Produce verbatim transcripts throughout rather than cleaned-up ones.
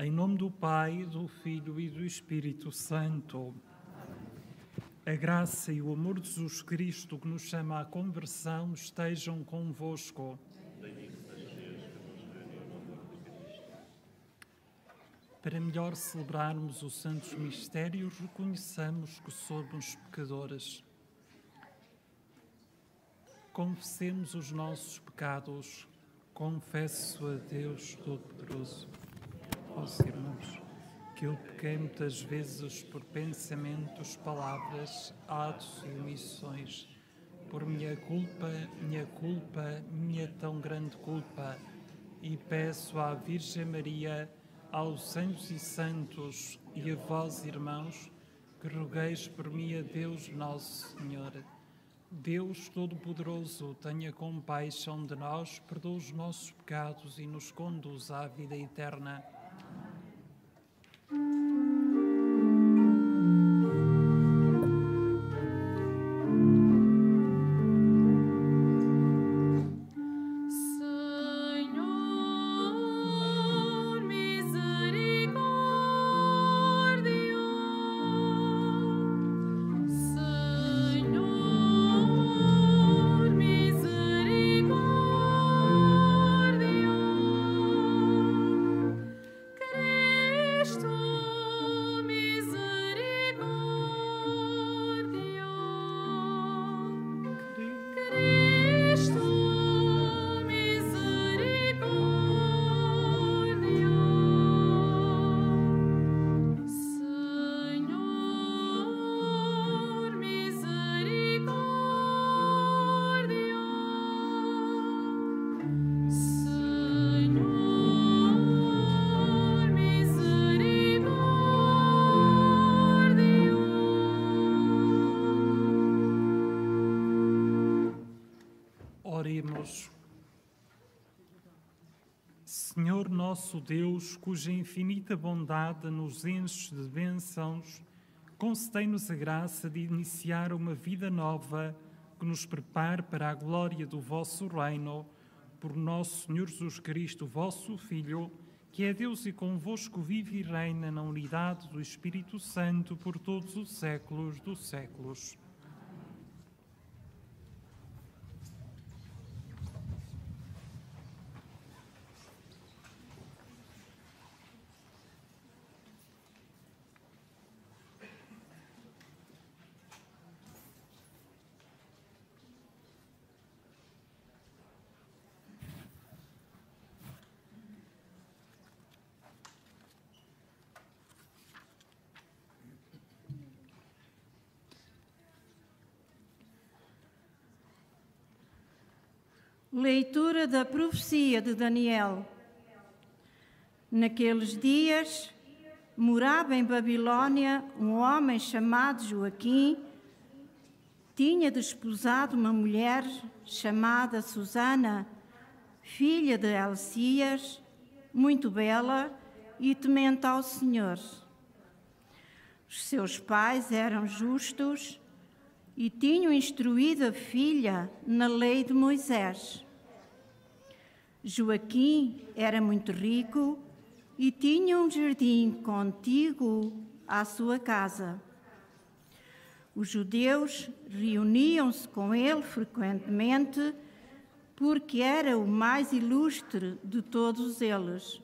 Em nome do Pai, do Filho e do Espírito Santo. A graça e o amor de Jesus Cristo, que nos chama à conversão, estejam convosco. Para melhor celebrarmos os santos mistérios, reconheçamos que somos pecadores. Confessemos os nossos pecados. Confesso a Deus Todo-Poderoso, aos irmãos, que eu pequei muitas vezes por pensamentos, palavras, atos e omissões, por minha culpa, minha culpa, minha tão grande culpa, e peço à Virgem Maria, aos anjos e santos e a vós, irmãos, que rogueis por mim a Deus Nosso Senhor. Deus Todo-Poderoso, tenha compaixão de nós, perdoa os nossos pecados e nos conduz à vida eterna. Oremos. Senhor nosso Deus, cuja infinita bondade nos enche de bênçãos, concedei-nos a graça de iniciar uma vida nova que nos prepare para a glória do vosso reino, por nosso Senhor Jesus Cristo, vosso Filho, que é Deus e convosco vive e reina na unidade do Espírito Santo por todos os séculos dos séculos. Leitura da profecia de Daniel. Naqueles dias, morava em Babilônia um homem chamado Joaquim, tinha desposado uma mulher chamada Susana, filha de Elcias, muito bela e temente ao Senhor. Os seus pais eram justos e tinham instruído a filha na lei de Moisés. Joaquim era muito rico e tinha um jardim contíguo à sua casa. Os judeus reuniam-se com ele frequentemente porque era o mais ilustre de todos eles.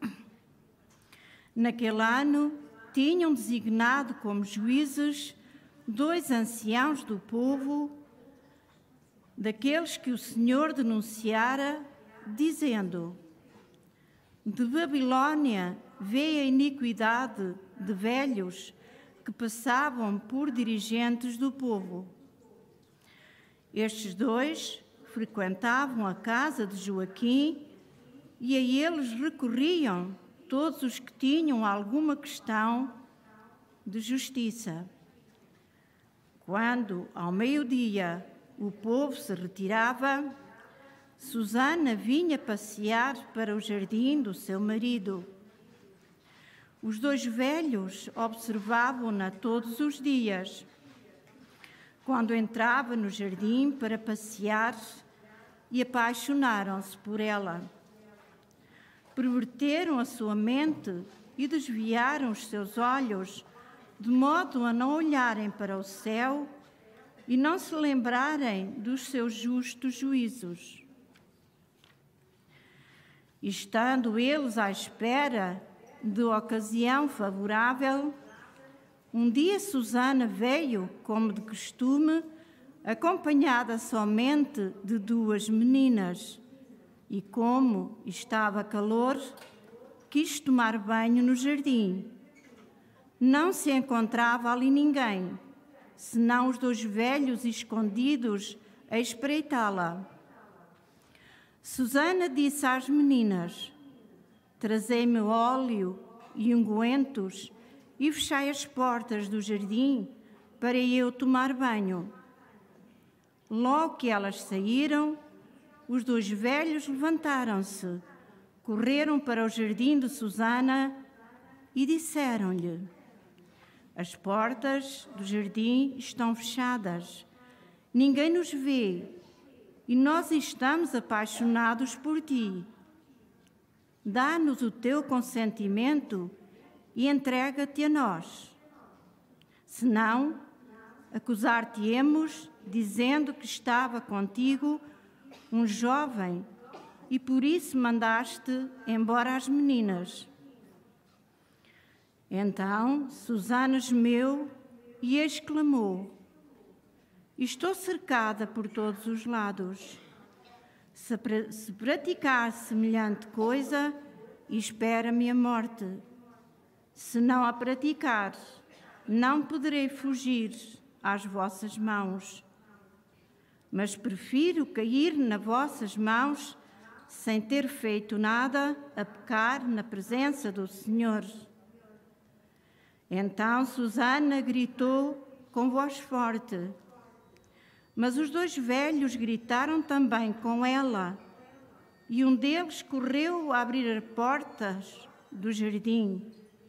Naquele ano, tinham designado como juízes dois anciãos do povo, daqueles que o Senhor denunciara, dizendo: de Babilônia veio a iniquidade de velhos que passavam por dirigentes do povo. Estes dois frequentavam a casa de Joaquim e a eles recorriam todos os que tinham alguma questão de justiça. Quando, ao meio-dia, o povo se retirava, Susana vinha passear para o jardim do seu marido. Os dois velhos observavam-na todos os dias. Quando entrava no jardim para passear, e apaixonaram-se por ela. Perverteram a sua mente e desviaram os seus olhos, de modo a não olharem para o céu e não se lembrarem dos seus justos juízos. Estando eles à espera de ocasião favorável, um dia Susana veio, como de costume, acompanhada somente de duas meninas, e como estava calor, quis tomar banho no jardim. Não se encontrava ali ninguém, senão os dois velhos escondidos a espreitá-la. Susana disse às meninas: trazei-me óleo e ungüentos e fechai as portas do jardim para eu tomar banho. Logo que elas saíram, os dois velhos levantaram-se, correram para o jardim de Susana e disseram-lhe: as portas do jardim estão fechadas, ninguém nos vê e nós estamos apaixonados por ti. Dá-nos o teu consentimento e entrega-te a nós. Senão, acusar-te-emos dizendo que estava contigo um jovem e por isso mandaste embora as meninas. Então Susana gemeu e exclamou: estou cercada por todos os lados. Se, pra, se praticar semelhante coisa, espera-me a morte. Se não a praticar, não poderei fugir às vossas mãos. Mas prefiro cair nas vossas mãos sem ter feito nada a pecar na presença do Senhor. Então Susana gritou com voz forte, mas os dois velhos gritaram também com ela, e um deles correu a abrir as portas do jardim.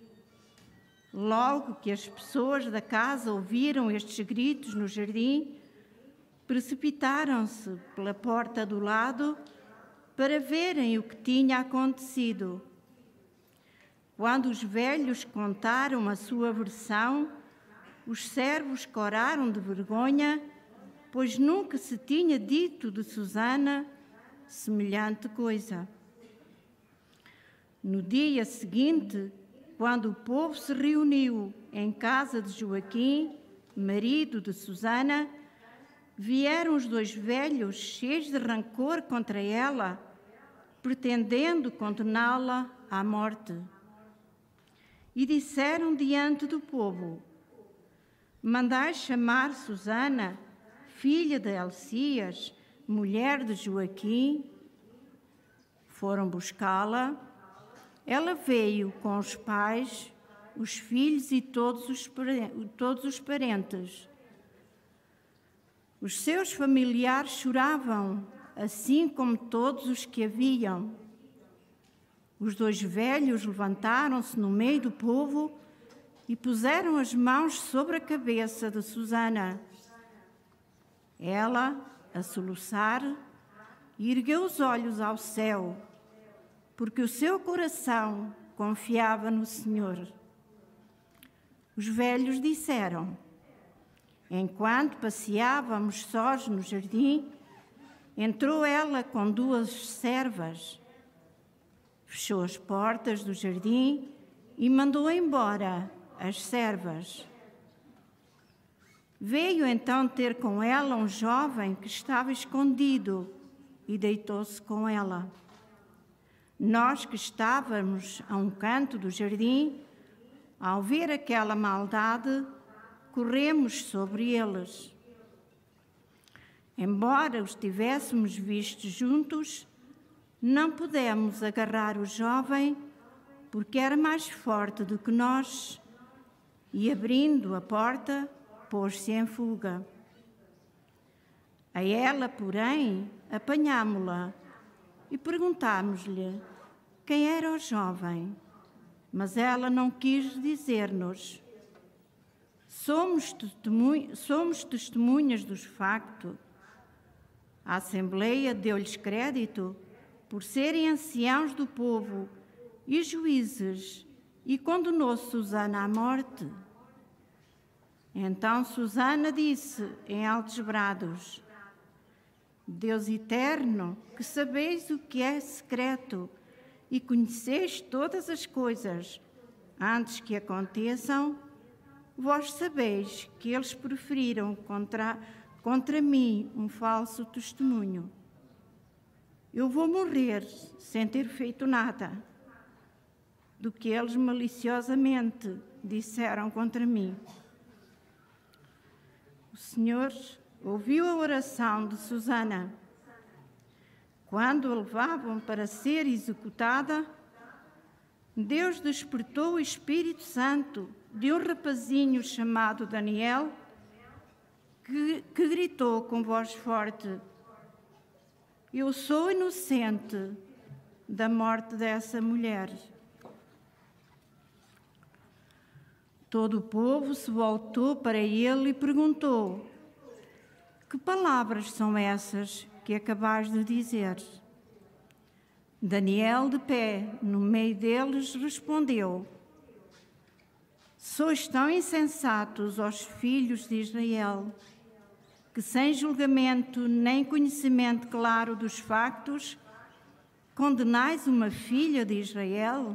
Logo que as pessoas da casa ouviram estes gritos no jardim, precipitaram-se pela porta do lado para verem o que tinha acontecido. Quando os velhos contaram a sua versão, os servos coraram de vergonha, pois nunca se tinha dito de Susana semelhante coisa. No dia seguinte, quando o povo se reuniu em casa de Joaquim, marido de Susana, vieram os dois velhos cheios de rancor contra ela, pretendendo condená-la à morte. E disseram diante do povo: mandai chamar Susana, filha de Elcias, mulher de Joaquim. Foram buscá-la. Ela veio com os pais, os filhos e todos os, todos os parentes. Os seus familiares choravam, assim como todos os que a viam. Os dois velhos levantaram-se no meio do povo e puseram as mãos sobre a cabeça de Susana. Ela, a soluçar, ergueu os olhos ao céu, porque o seu coração confiava no Senhor. Os velhos disseram: enquanto passeávamos sós no jardim, entrou ela com duas servas, fechou as portas do jardim e mandou embora as servas. Veio então ter com ela um jovem que estava escondido e deitou-se com ela. Nós que estávamos a um canto do jardim, ao ver aquela maldade, corremos sobre eles. Embora os tivéssemos visto juntos, não pudemos agarrar o jovem, porque era mais forte do que nós, e abrindo a porta, pôs-se em fuga. A ela, porém, apanhámo-la e perguntámos-lhe quem era o jovem, mas ela não quis dizer-nos. Somos, testemunha, somos testemunhas dos factos. A Assembleia deu-lhes crédito por serem anciãos do povo e juízes e condenou Susana à morte. Então Susana disse em altos brados: Deus eterno, que sabeis o que é secreto e conheceis todas as coisas antes que aconteçam, vós sabeis que eles proferiram contra, contra mim um falso testemunho. Eu vou morrer sem ter feito nada do que eles maliciosamente disseram contra mim. O Senhor ouviu a oração de Susana. Quando a levavam para ser executada, Deus despertou o Espírito Santo de um rapazinho chamado Daniel, que, que gritou com voz forte: Eu sou inocente da morte dessa mulher. Todo o povo se voltou para ele e perguntou: Que palavras são essas que acabas de dizer? Daniel, de pé, no meio deles, respondeu: Sois tão insensatos, os filhos de Israel, que sem julgamento nem conhecimento claro dos factos, condenais uma filha de Israel?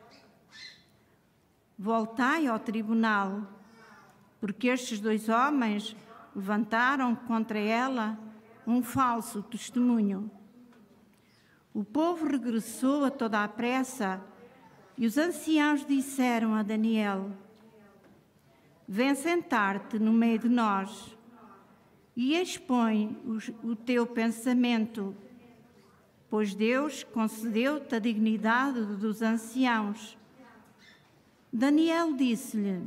Voltai ao tribunal, porque estes dois homens levantaram contra ela um falso testemunho. O povo regressou a toda a pressa e os anciãos disseram a Daniel: Vem sentar-te no meio de nós e expõe o teu pensamento, pois Deus concedeu-te a dignidade dos anciãos. Daniel disse-lhe: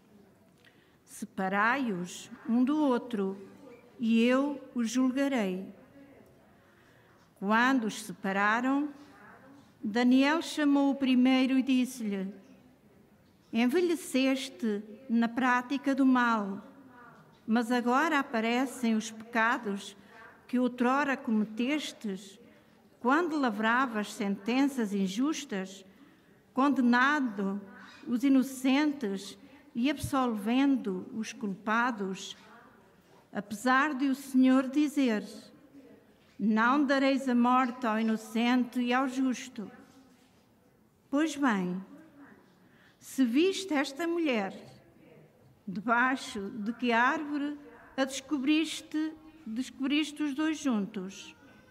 Separai-os um do outro, e eu os julgarei. Quando os separaram, Daniel chamou o primeiro e disse-lhe: Envelheceste na prática do mal, mas agora aparecem os pecados que outrora cometestes, quando lavravas sentenças injustas, condenando os inocentes e absolvendo os culpados, apesar de o Senhor dizer: Não dareis a morte ao inocente e ao justo. Pois bem, se viste esta mulher, debaixo de que árvore a descobriste, descobriste os dois juntos?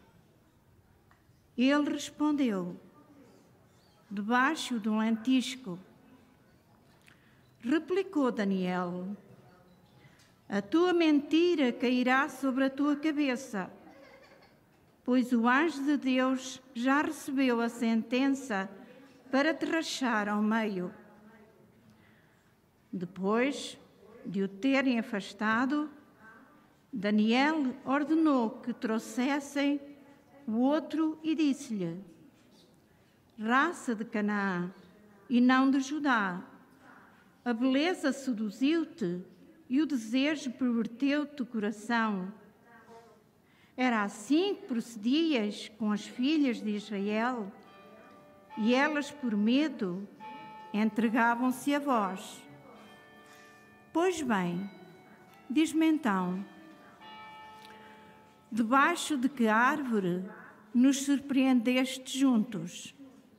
Ele respondeu: Debaixo de um lentisco. Replicou Daniel: A tua mentira cairá sobre a tua cabeça, pois o anjo de Deus já recebeu a sentença para te rachar ao meio. Depois de o terem afastado, Daniel ordenou que trouxessem o outro e disse-lhe: Raça de Canaã e não de Judá, a beleza seduziu-te e o desejo perverteu-te o coração. Era assim que procedias com as filhas de Israel, e elas, por medo, entregavam-se a vós. Pois bem, diz-me então, debaixo de que árvore nos surpreendeste juntos?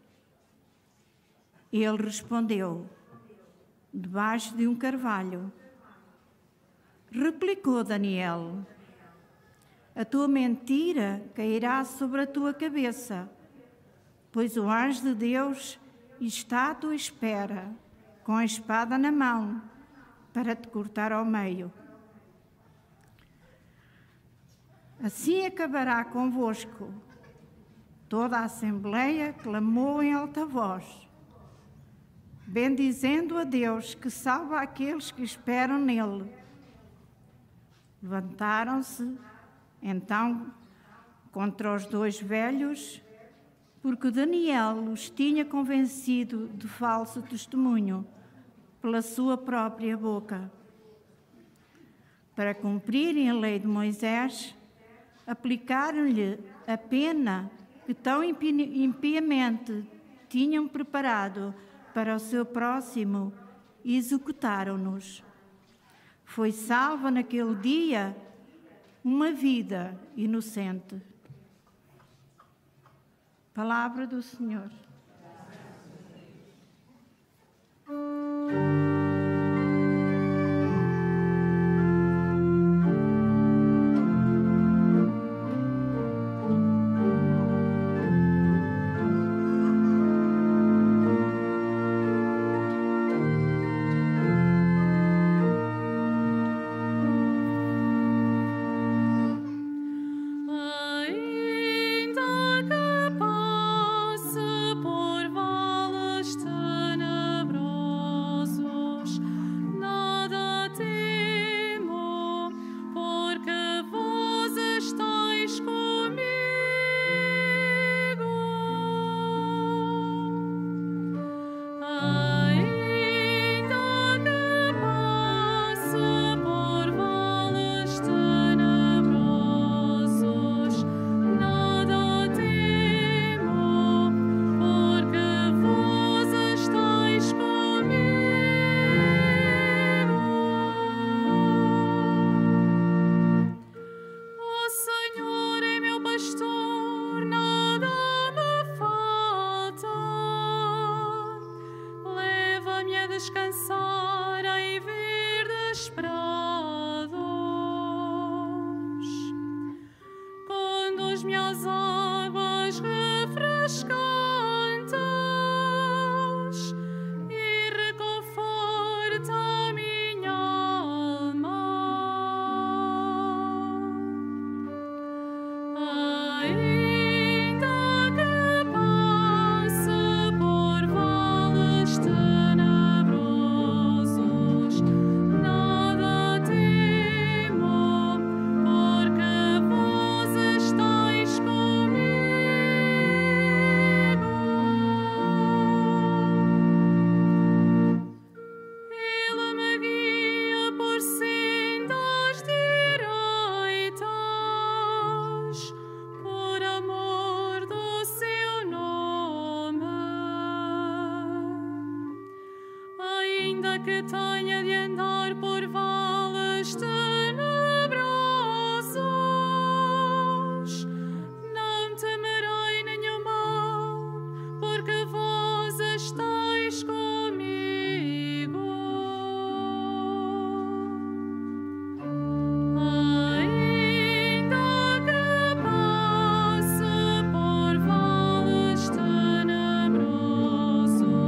Ele respondeu: Debaixo de um carvalho. Replicou Daniel: A tua mentira cairá sobre a tua cabeça, pois o anjo de Deus está à tua espera, com a espada na mão, para te cortar ao meio. Assim acabará convosco. Toda a assembleia clamou em alta voz, bendizendo a Deus que salva aqueles que esperam nele. Levantaram-se, então, contra os dois velhos, porque Daniel os tinha convencido de falso testemunho pela sua própria boca. Para cumprirem a lei de Moisés, aplicaram-lhe a pena que tão impiamente tinham preparado para o seu próximo, executaram-nos. Foi salva naquele dia uma vida inocente. Palavra do Senhor.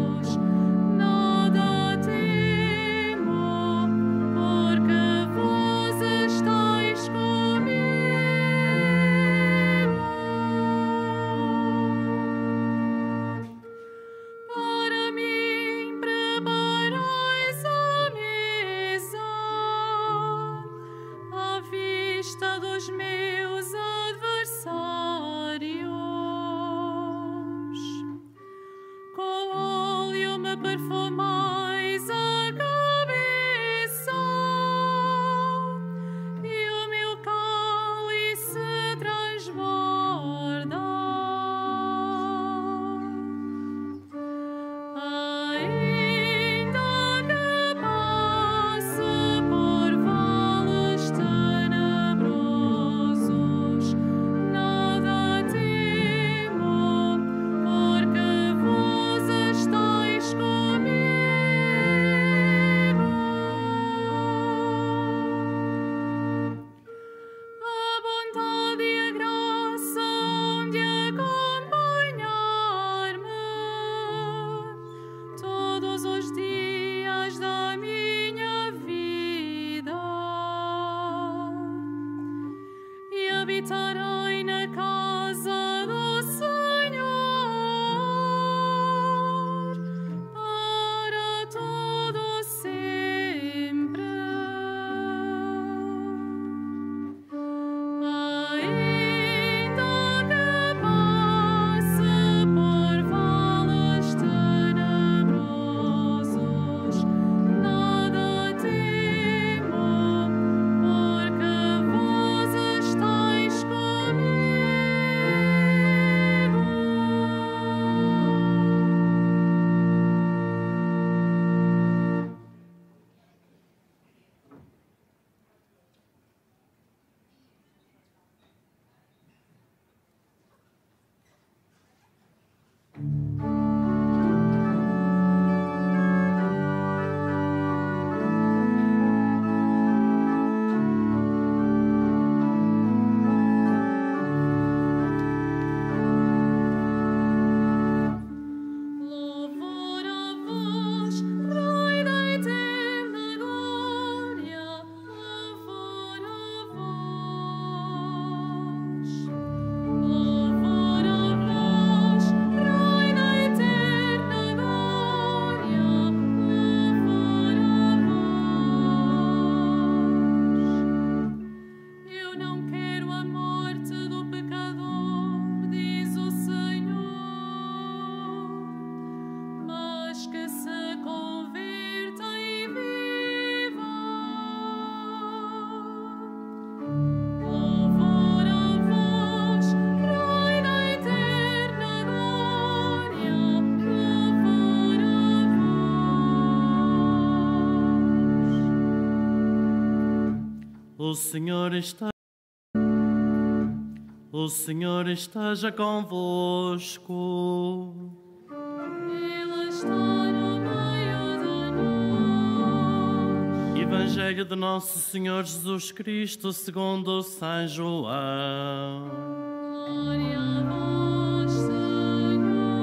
Nada temo, porque O Senhor está... O Senhor esteja convosco. Ele está no meio de nós. Evangelho de Nosso Senhor Jesus Cristo segundo São João. Glória a vós, Senhor.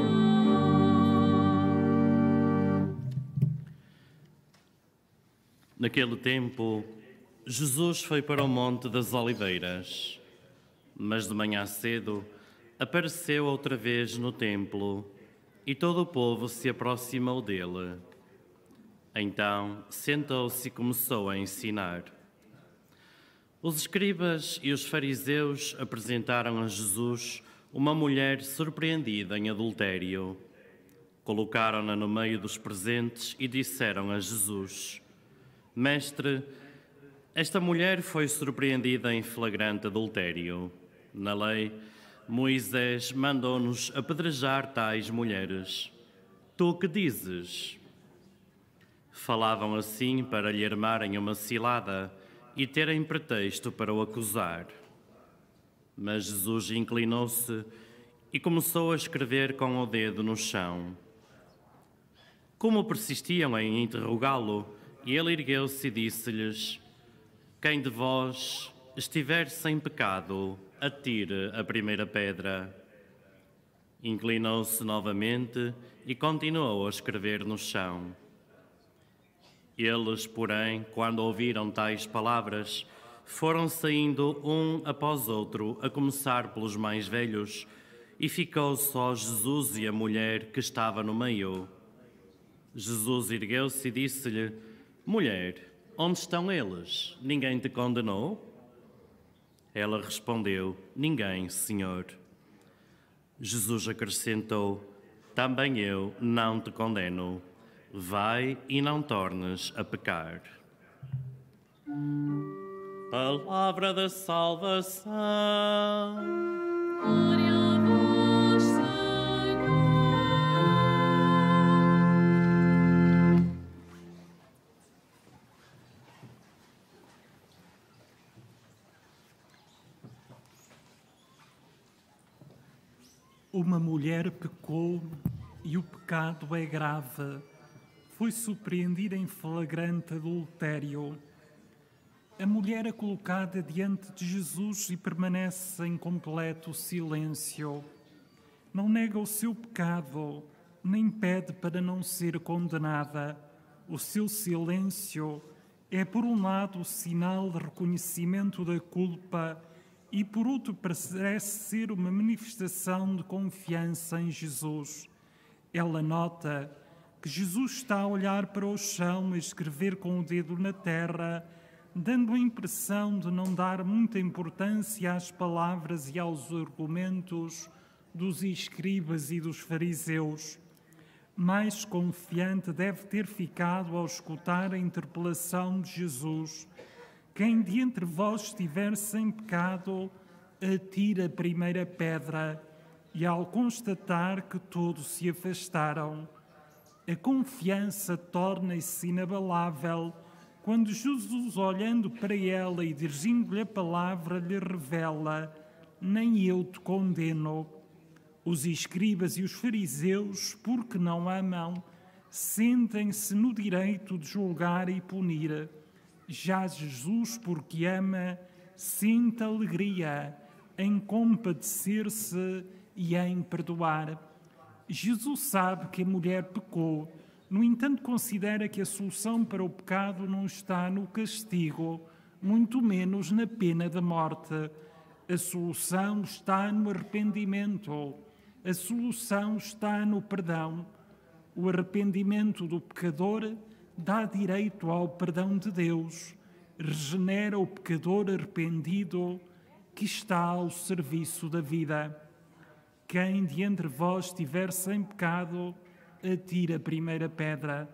Naquele tempo, Jesus foi para o Monte das Oliveiras, mas de manhã cedo apareceu outra vez no templo e todo o povo se aproximou dele. Então sentou-se e começou a ensinar. Os escribas e os fariseus apresentaram a Jesus uma mulher surpreendida em adultério. Colocaram-na no meio dos presentes e disseram a Jesus: Mestre, esta mulher foi surpreendida em flagrante adultério. Na lei, Moisés mandou-nos apedrejar tais mulheres. Tu que dizes? Falavam assim para lhe armarem uma cilada e terem pretexto para o acusar. Mas Jesus inclinou-se e começou a escrever com o dedo no chão. Como persistiam em interrogá-lo, ele ergueu-se e disse-lhes: Quem de vós estiver sem pecado, atire a primeira pedra. Inclinou-se novamente e continuou a escrever no chão. Eles, porém, quando ouviram tais palavras, foram saindo um após outro, a começar pelos mais velhos, e ficou só Jesus e a mulher que estava no meio. Jesus ergueu-se e disse-lhe: Mulher, onde estão eles? Ninguém te condenou? Ela respondeu: Ninguém, Senhor. Jesus acrescentou: Também eu não te condeno. Vai e não tornes a pecar. Palavra da salvação. Glória a vós, Senhor. Uma mulher pecou e o pecado é grave. Foi surpreendida em flagrante adultério. A mulher é colocada diante de Jesus e permanece em completo silêncio. Não nega o seu pecado, nem pede para não ser condenada. O seu silêncio é, por um lado, o sinal de reconhecimento da culpa e, por outro, parece ser uma manifestação de confiança em Jesus. Ela nota que Jesus está a olhar para o chão e escrever com o dedo na terra, dando a impressão de não dar muita importância às palavras e aos argumentos dos escribas e dos fariseus. Mais confiante deve ter ficado ao escutar a interpelação de Jesus: Quem de entre vós estiver sem pecado, atire a primeira pedra. E ao constatar que todos se afastaram, a confiança torna-se inabalável quando Jesus, olhando para ela e dirigindo-lhe a palavra, lhe revela: Nem eu te condeno. Os escribas e os fariseus, porque não amam, sentem-se no direito de julgar e punir. Já Jesus, porque ama, sente alegria em compadecer-se e em perdoar. Jesus sabe que a mulher pecou, no entanto considera que a solução para o pecado não está no castigo, muito menos na pena da morte. A solução está no arrependimento, a solução está no perdão. O arrependimento do pecador dá direito ao perdão de Deus, regenera o pecador arrependido que está ao serviço da vida. Quem de entre vós estiver sem pecado, atire a primeira pedra.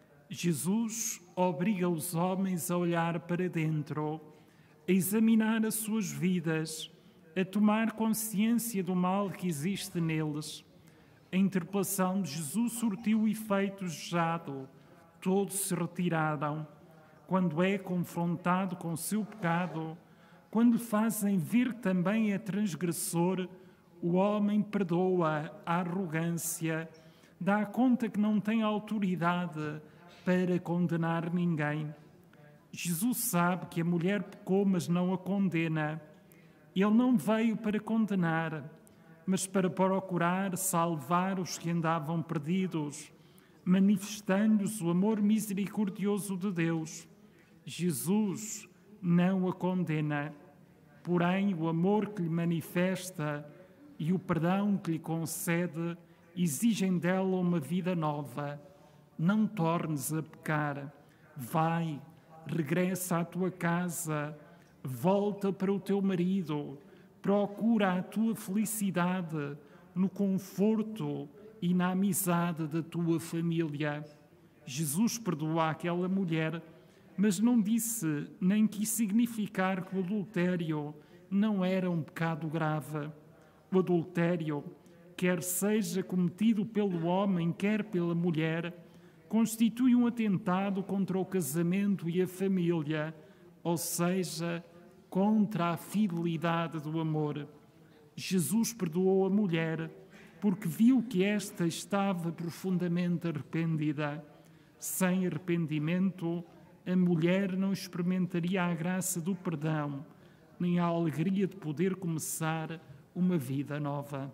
Jesus obriga os homens a olhar para dentro, a examinar as suas vidas, a tomar consciência do mal que existe neles. A interpelação de Jesus surtiu o efeito desejado. Todos se retiraram. quando é confrontado com o seu pecado, quando lhe fazem ver que também é transgressor, o homem perdoa a arrogância, dá conta que não tem autoridade para condenar ninguém. Jesus sabe que a mulher pecou, mas não a condena. Ele não veio para condenar, mas para procurar salvar os que andavam perdidos, manifestando-lhes o amor misericordioso de Deus. Jesus não a condena, porém o amor que lhe manifesta e o perdão que lhe concede exigem dela uma vida nova. Não tornes a pecar. Vai, regressa à tua casa, volta para o teu marido, procura a tua felicidade no conforto e na amizade da tua família. Jesus perdoou aquela mulher, mas não disse nem quis significar que o adultério não era um pecado grave. O adultério, quer seja cometido pelo homem, quer pela mulher, constitui um atentado contra o casamento e a família, ou seja, contra a fidelidade do amor. Jesus perdoou a mulher porque viu que esta estava profundamente arrependida. Sem arrependimento, a mulher não experimentaria a graça do perdão, nem a alegria de poder começar uma vida nova.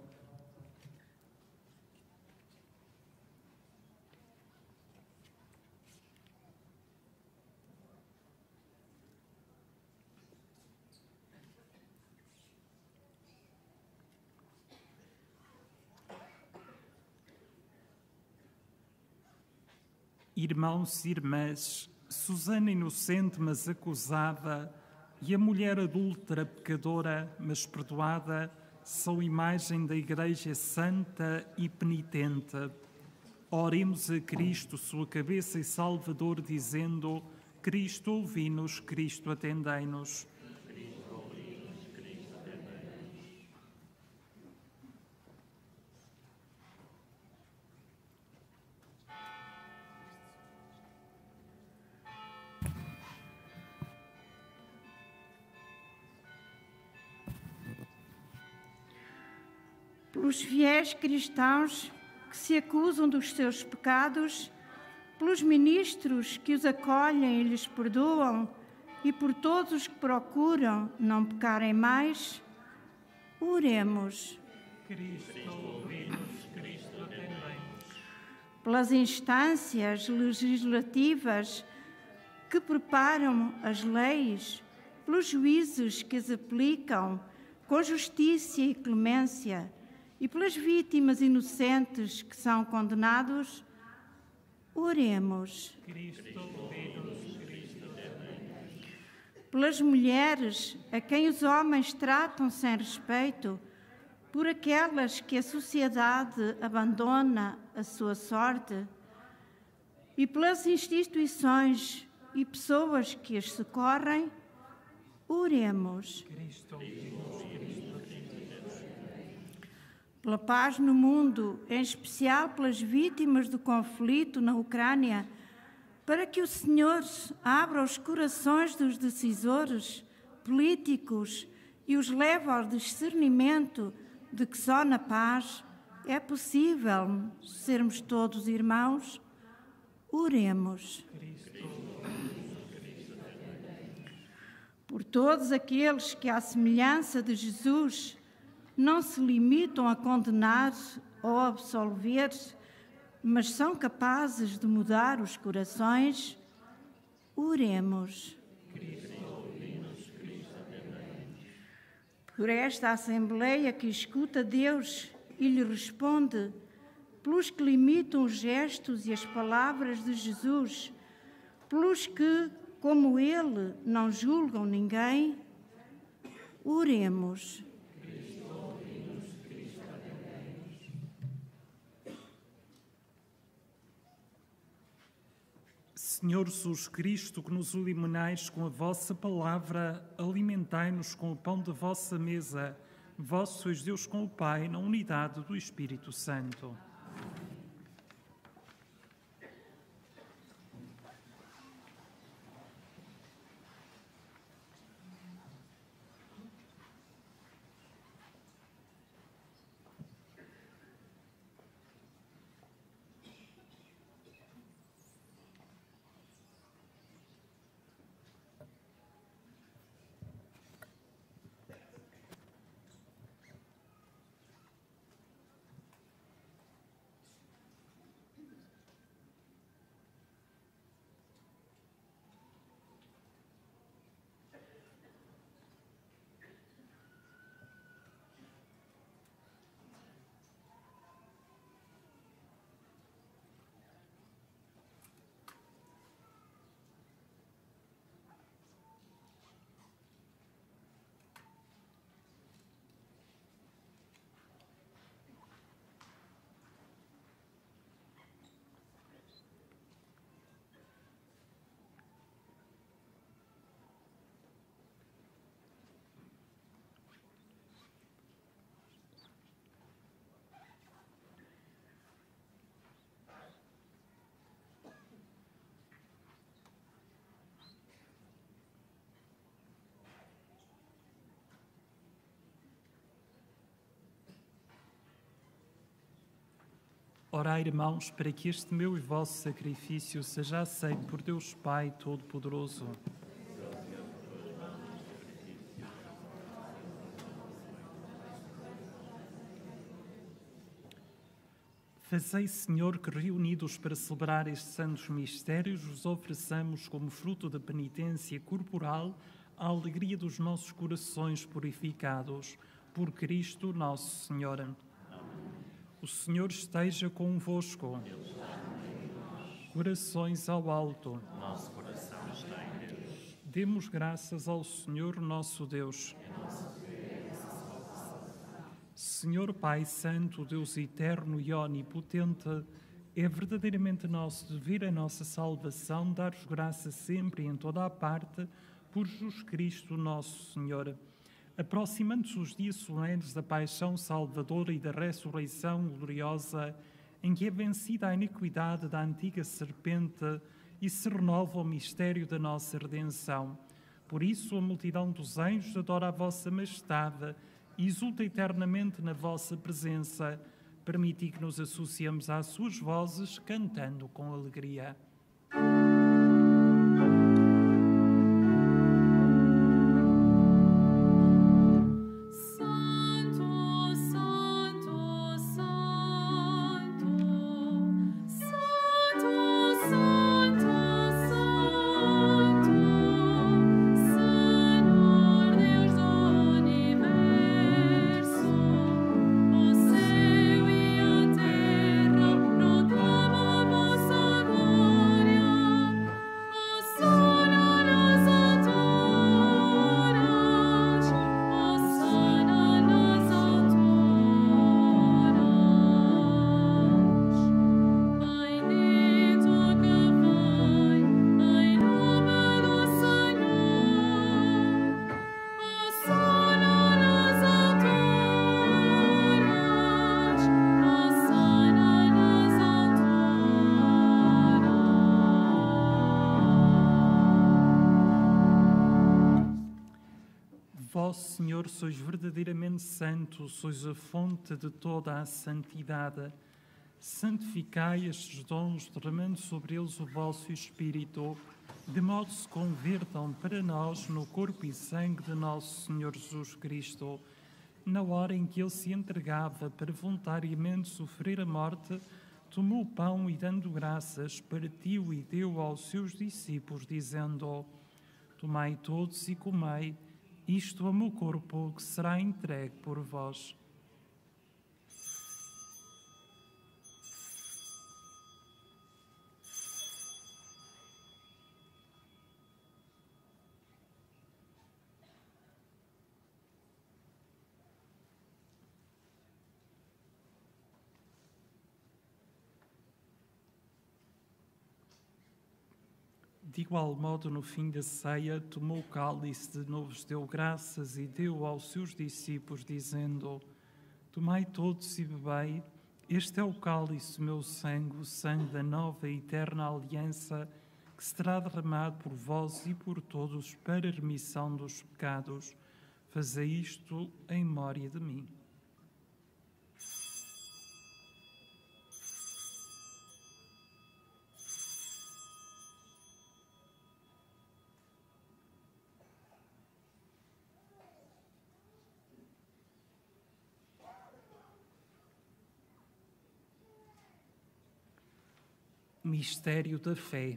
Irmãos e irmãs, Susana inocente, mas acusada, e a mulher adúltera, pecadora, mas perdoada, são imagem da Igreja santa e penitente. Oremos a Cristo, sua cabeça e Salvador, dizendo: Cristo, ouvi-nos, Cristo, atendei-nos. Pelos fiéis cristãos que se acusam dos seus pecados, pelos ministros que os acolhem e lhes perdoam, e por todos os que procuram não pecarem mais, oremos. Cristo, ouvi-nos, Cristo, atendei-nos. Pelas instâncias legislativas que preparam as leis, pelos juízes que as aplicam com justiça e clemência, e pelas vítimas inocentes que são condenados, oremos. Cristo, ouvi-nos, Cristo, atendei-nos. Pelas mulheres a quem os homens tratam sem respeito, por aquelas que a sociedade abandona a sua sorte, e pelas instituições e pessoas que as socorrem, oremos. Cristo, ouvi-nos, Cristo, atendei-nos. Pela paz no mundo, em especial pelas vítimas do conflito na Ucrânia, para que o Senhor abra os corações dos decisores políticos e os leve ao discernimento de que só na paz é possível sermos todos irmãos, oremos. Por todos aqueles que, à semelhança de Jesus, não se limitam a condenar ou absolver, mas são capazes de mudar os corações, oremos. Por esta Assembleia que escuta Deus e lhe responde, pelos que limitam os gestos e as palavras de Jesus, pelos que, como Ele, não julgam ninguém, oremos. Senhor Jesus Cristo, que nos iluminais com a vossa palavra, alimentai-nos com o pão da vossa mesa. Vós sois Deus com o Pai, na unidade do Espírito Santo. Orai, irmãos, para que este meu e vosso sacrifício seja aceito por Deus Pai Todo-Poderoso. Fazei, Senhor, que reunidos para celebrar estes santos mistérios, vos ofereçamos como fruto da penitência corporal a alegria dos nossos corações purificados. Por Cristo nosso Senhor. O Senhor esteja convosco. Corações ao alto. Nosso coração está em Deus. Demos graças ao Senhor nosso Deus. Senhor Pai Santo, Deus eterno e onipotente, é verdadeiramente nosso dever a nossa salvação, dar-vos graça sempre e em toda a parte, por Jesus Cristo nosso Senhor. Aproximando-se os dias solenes da paixão salvadora e da ressurreição gloriosa, em que é vencida a iniquidade da antiga serpente e se renova o mistério da nossa redenção. Por isso, a multidão dos anjos adora a vossa majestade e exulta eternamente na vossa presença. Permiti que nos associemos às suas vozes, cantando com alegria. Vós, Senhor, sois verdadeiramente santo, sois a fonte de toda a santidade. Santificai estes dons, derramando sobre eles o vosso Espírito, de modo que se convertam para nós no corpo e sangue de nosso Senhor Jesus Cristo. Na hora em que ele se entregava para voluntariamente sofrer a morte, tomou o pão e, dando graças, partiu e deu aos seus discípulos, dizendo: Tomai todos e comei, isto é o meu corpo que será entregue por vós. De igual modo, no fim da ceia, tomou o cálice, de novo deu graças e deu aos seus discípulos, dizendo: Tomai todos e bebei, este é o cálice do meu sangue, o sangue da nova e eterna aliança, que será derramado por vós e por todos para a remissão dos pecados. Fazei isto em memória de mim. Mistério da fé.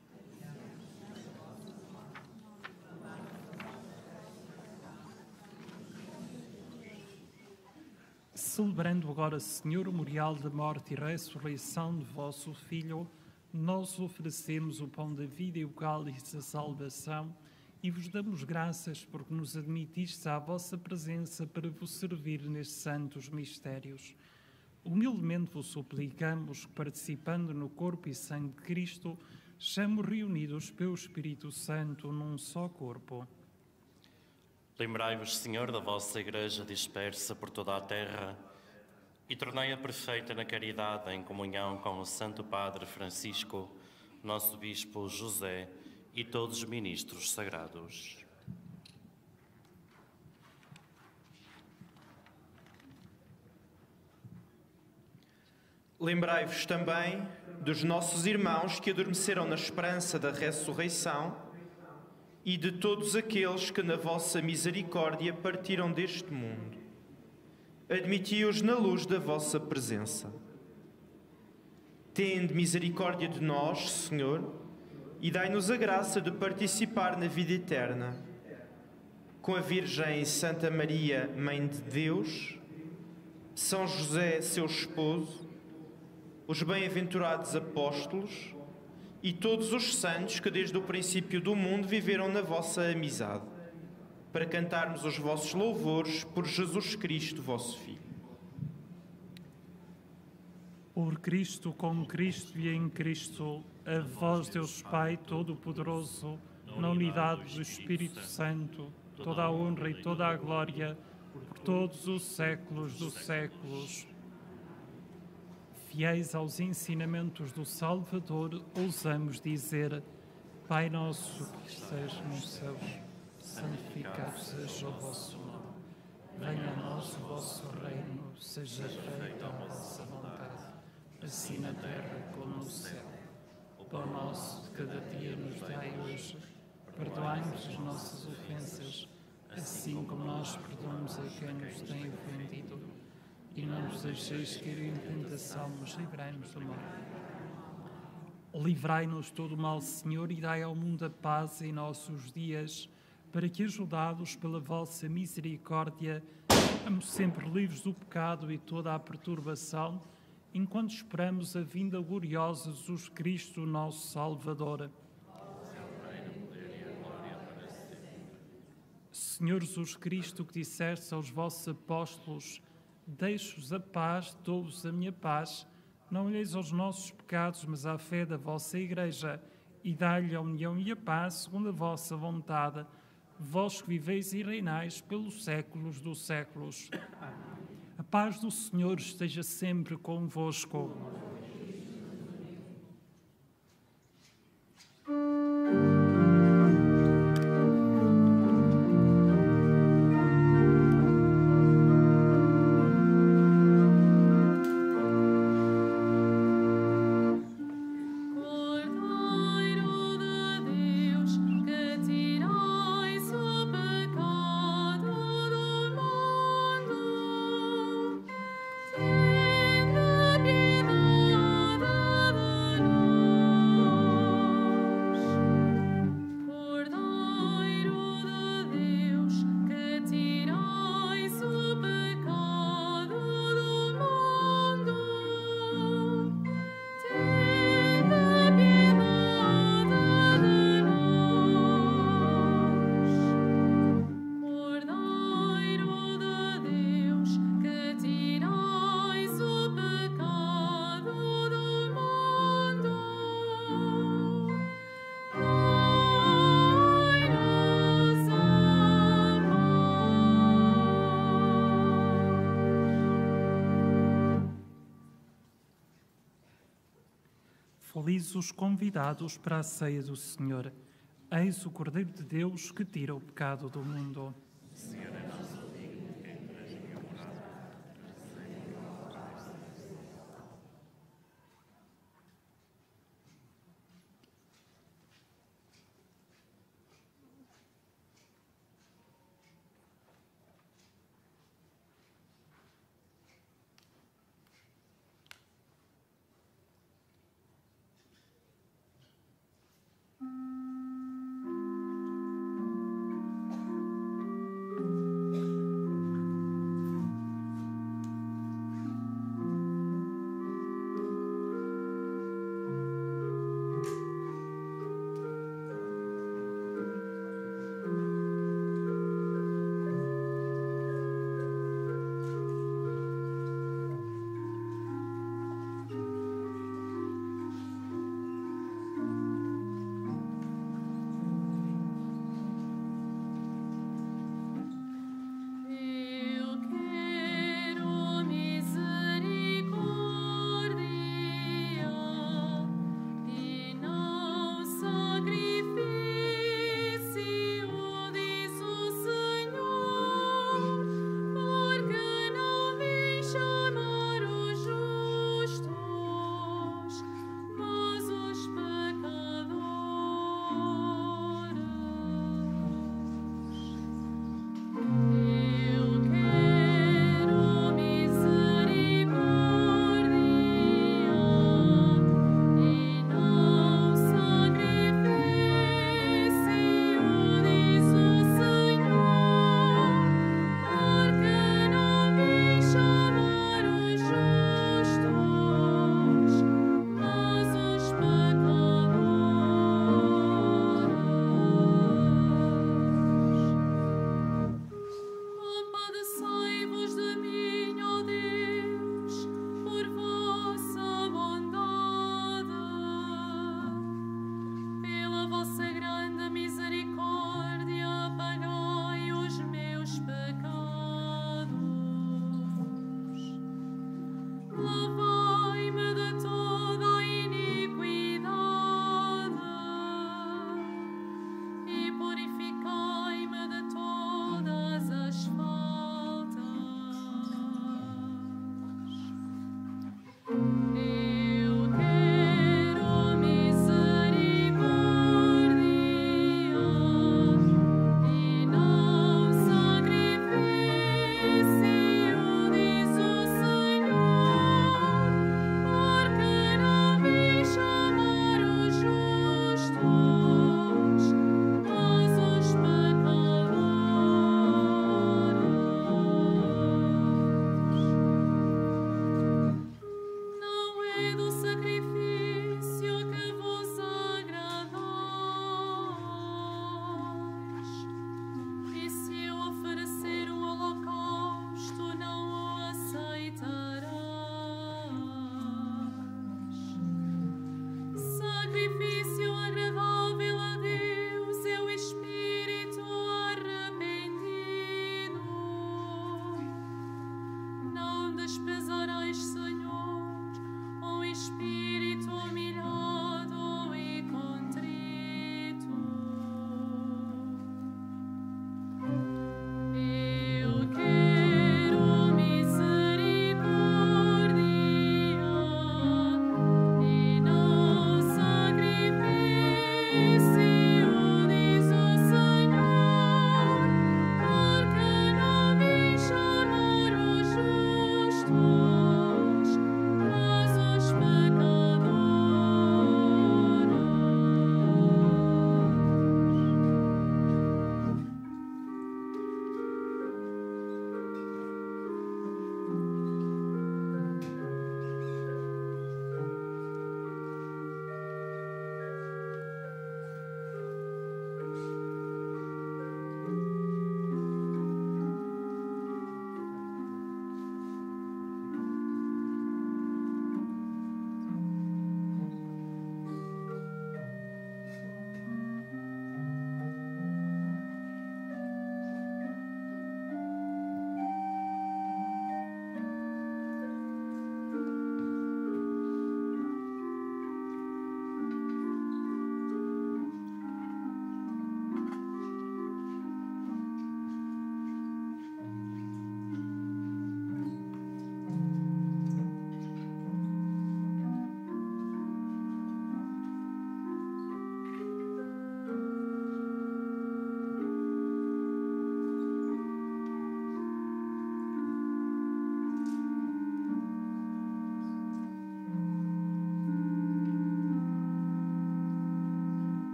Celebrando agora, Senhor, o memorial da morte e ressurreição de vosso Filho, nós oferecemos o pão da vida e o cálice da salvação e vos damos graças porque nos admitistes à vossa presença para vos servir nestes santos mistérios. Humildemente vos suplicamos que, participando no corpo e sangue de Cristo, sejamos reunidos pelo Espírito Santo num só corpo. Lembrai-vos, Senhor, da vossa Igreja dispersa por toda a terra e tornai-a perfeita na caridade, em comunhão com o Santo Padre Francisco, nosso Bispo José e todos os ministros sagrados. Lembrai-vos também dos nossos irmãos que adormeceram na esperança da ressurreição e de todos aqueles que na vossa misericórdia partiram deste mundo. Admiti-os na luz da vossa presença. Tende misericórdia de nós, Senhor, e dai-nos a graça de participar na vida eterna. Com a Virgem Santa Maria, Mãe de Deus, São José, seu esposo, os bem-aventurados apóstolos e todos os santos que desde o princípio do mundo viveram na vossa amizade, para cantarmos os vossos louvores por Jesus Cristo, vosso Filho. Por Cristo, com Cristo e em Cristo, a vós, Deus Pai Todo-Poderoso, na unidade do Espírito Santo, toda a honra e toda a glória, por todos os séculos dos séculos. Fiéis aos ensinamentos do Salvador, ousamos dizer: Pai nosso que estás nos céus, santificado seja o vosso nome. Venha a nós o vosso reino, seja feita a vossa vontade, assim na terra como no céu. O pão nosso de cada dia nos dai hoje. Perdoai-nos as nossas ofensas, assim como nós perdoamos a quem nos tem ofendido. E não nos deixeis cair em tentação, mas livrai-nos do mal. Livrai-nos todo o mal, Senhor, e dai ao mundo a paz em nossos dias, para que, ajudados pela vossa misericórdia, estamos sempre livres do pecado e toda a perturbação, enquanto esperamos a vinda gloriosa de Jesus Cristo, nosso Salvador. Senhor Jesus Cristo, que disseste aos vossos apóstolos: deixo-vos a paz, dou-vos a minha paz, não olheis aos nossos pecados, mas à fé da vossa Igreja, e dai-lhe a união e a paz segundo a vossa vontade, vós que viveis e reinais pelos séculos dos séculos. A paz do Senhor esteja sempre convosco. Felizes os convidados para a ceia do Senhor. Eis o Cordeiro de Deus que tira o pecado do mundo.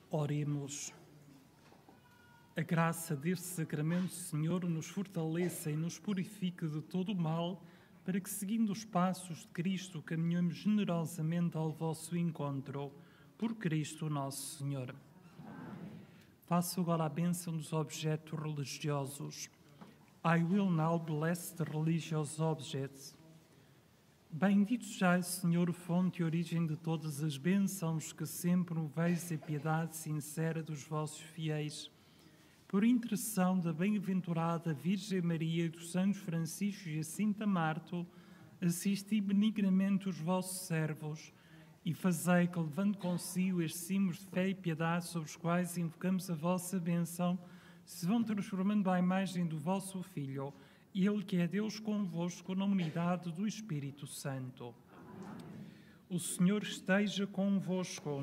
Oremos. A graça deste sacramento, Senhor, nos fortaleça e nos purifique de todo o mal, para que, seguindo os passos de Cristo, caminhemos generosamente ao vosso encontro. Por Cristo nosso Senhor. Faço agora a bênção dos objetos religiosos. I will now bless the religious objects. Bendito seja, Senhor, fonte e origem de todas as bênçãos, que sempre moveis a piedade sincera dos vossos fiéis. Por intercessão da bem-aventurada Virgem Maria e dos Santos Francisco e Jacinta Marto, assisti benignamente os vossos servos e fazei que, levando consigo estes símbolos de fé e piedade sobre os quais invocamos a vossa bênção, se vão transformando à imagem do vosso Filho, e Ele que é Deus convosco, na unidade do Espírito Santo. O Senhor esteja convosco.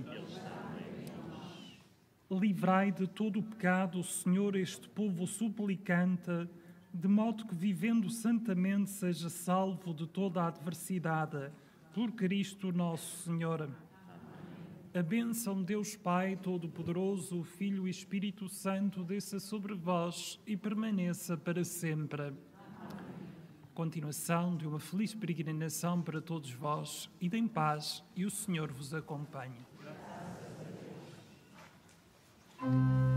Livrai de todo o pecado, Senhor, este povo suplicante, de modo que, vivendo santamente, seja salvo de toda a adversidade. Por Cristo nosso Senhor. A bênção de Deus Pai Todo-Poderoso, o Filho e Espírito Santo, desça sobre vós e permaneça para sempre. Continuação de uma feliz peregrinação para todos vós, e em paz, e o Senhor vos acompanhe.